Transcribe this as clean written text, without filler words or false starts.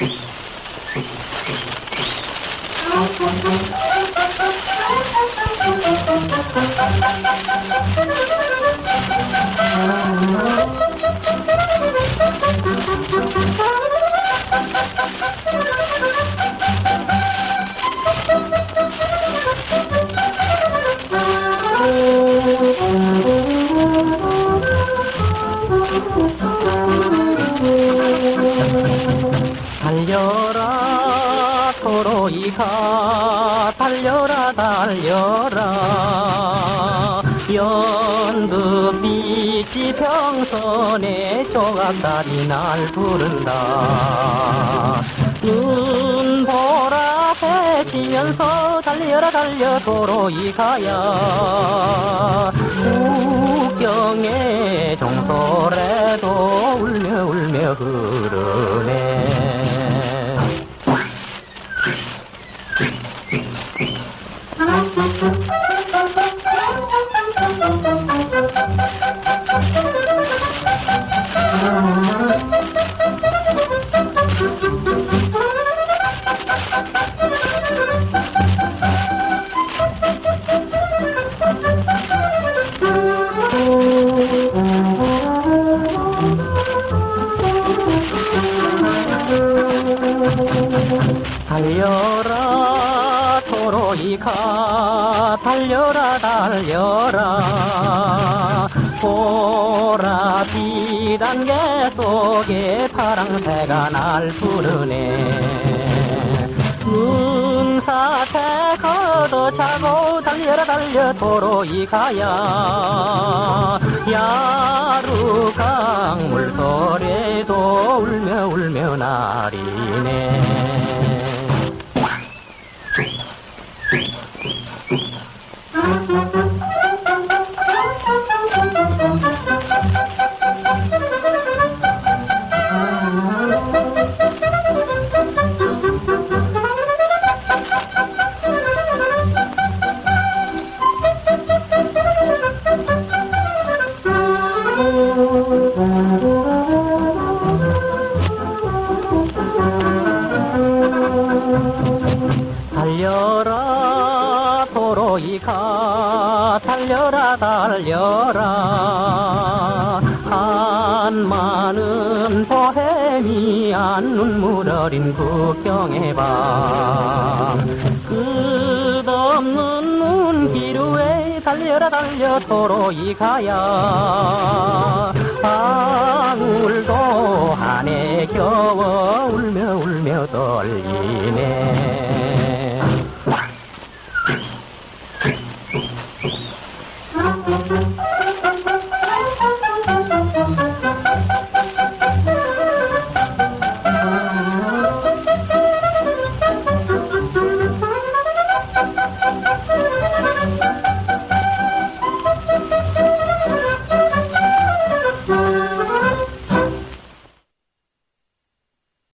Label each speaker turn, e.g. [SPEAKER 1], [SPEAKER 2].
[SPEAKER 1] 달려라 도로이가 달려라 달려라 연두빛이 평선에 조각달이 날 부른다 눈보라 해지면서 달려라 달려 도로이가야 국경의 종소리도 울며 울며 흐르네 달려라 도로이가 달려라 달려라 보랏빛 안개 속에 파랑새가 날 부르네 눈사태 걷어차고 달려라 달려 도로이가야 야루강 물소리도 울며 울며 나리네 달려라 도로이가 달려라 달려라 한마는 보헤미안 눈물 어린 국경의 밤 끝없는 눈길 위에 달려라 달려 도로이가야 방울도 한에 겨워 울며 울며 떨리네